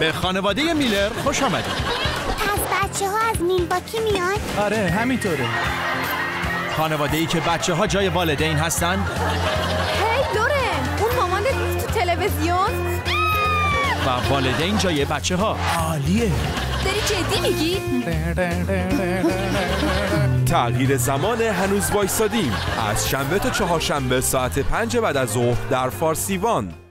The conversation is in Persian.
به خانواده میلر خوش آمدید. پس بچه‌ها از میلواکی میان؟ آره همینطوره. خانواده‌ای که بچه‌ها جای والدین هستن. هی لورن، اون مامانت نیست تو تلویزیون؟ و والدین جای بچه‌ها. عالیه. داری جدی میگی؟ تغییر زمان هنوز وایسادیم از شنبه تا چهارشنبه ساعت 5 بعد از ظهر در فارسیوان.